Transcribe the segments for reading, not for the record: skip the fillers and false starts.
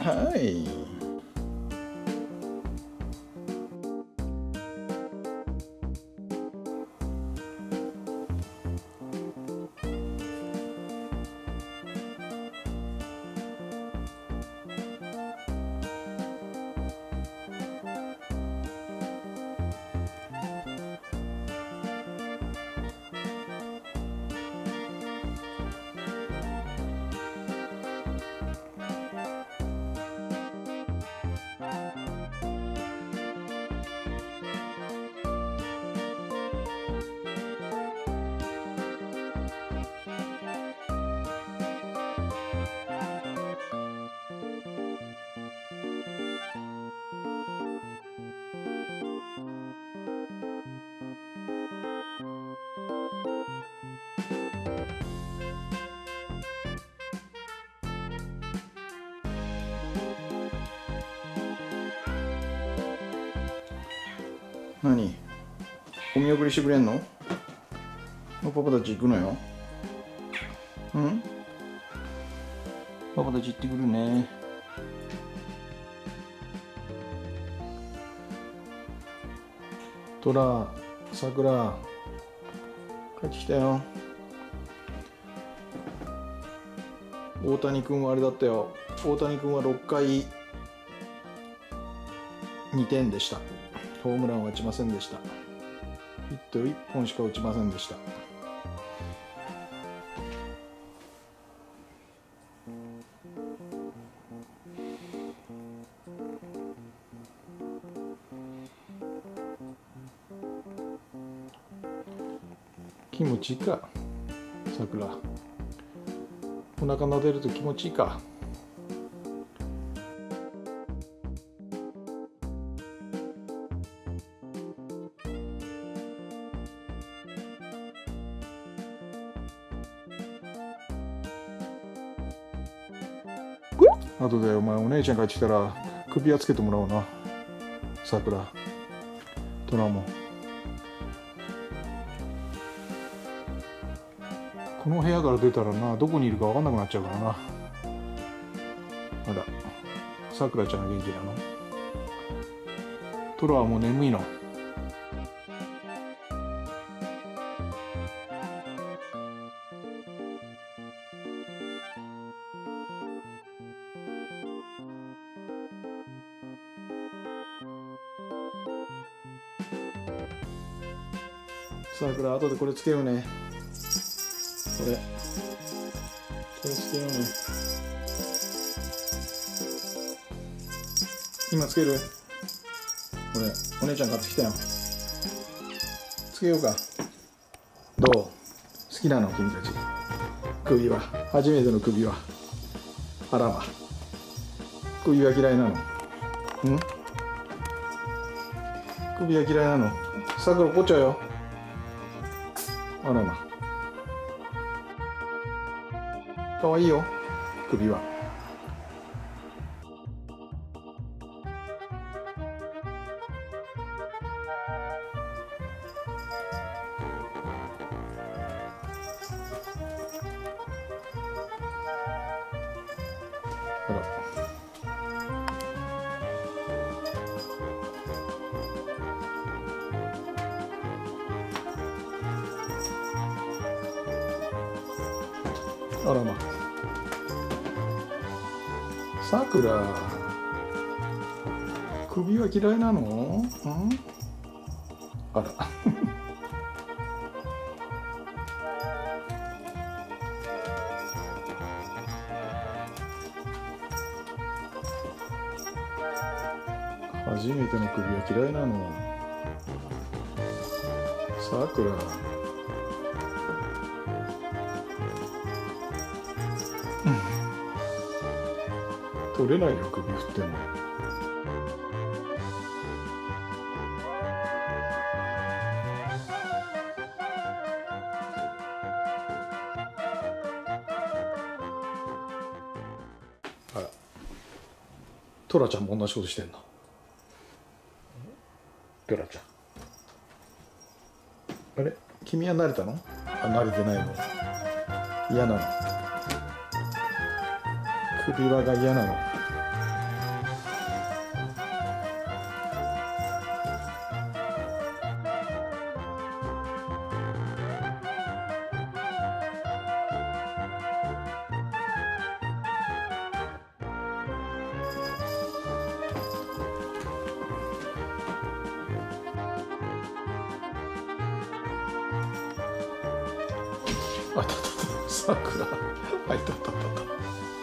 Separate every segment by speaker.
Speaker 1: はい。何？お見送りしてくれんの？パパたち行くのよ。うん？パパたち行ってくるね。トラ、さくら、帰ってきたよ。大谷君はあれだったよ。大谷君は6回2点でした。ホームランは打ちませんでした。ヒット1本しか打ちませんでした。気持ちいいか、さくら。お腹撫でると気持ちいいか。あとでお前お姉ちゃん帰ってきたら首輪つけてもらおうな、さくら。トラも。この部屋から出たらな、どこにいるか分かんなくなっちゃうからな。あら、さくらちゃんは元気なの？トラはもう眠いの？さくら、後でこれつけようね。これつけようね。今つける？これお姉ちゃん買ってきたよ。つけようか。どう？好きなの君たち？首輪、初めての首輪。あらま、首輪嫌いなの？首輪嫌いなの？さくら怒っちゃうよ。あらま、かわいいよ、首輪。あら、あらま、さくら、首は嫌いなの？あら初めての首は嫌いなの？さくら。取れないよ、首振っても。あら、トラちゃんも同じことしてんの？トラちゃん。あれ、君は慣れたの？慣れてないの？嫌なの？首輪が嫌なの？ あったあったさくら入ったあったあったあった。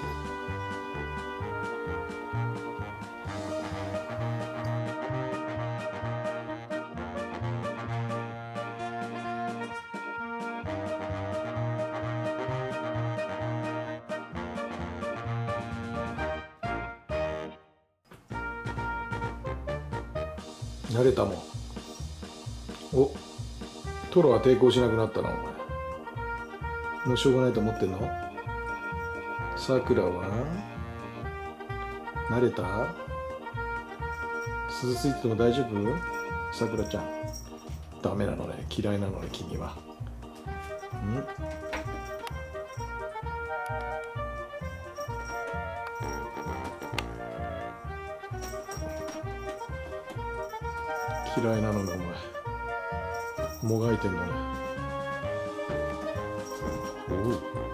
Speaker 1: 慣れたもん。お、トロは抵抗しなくなったなお前。もうしょうがないと思ってんの？さくらは慣れた？鈴ついてても大丈夫？さくらちゃん。ダメなのね、嫌いなのね君は。嫌いなのねお前。もがいてんのね。おう。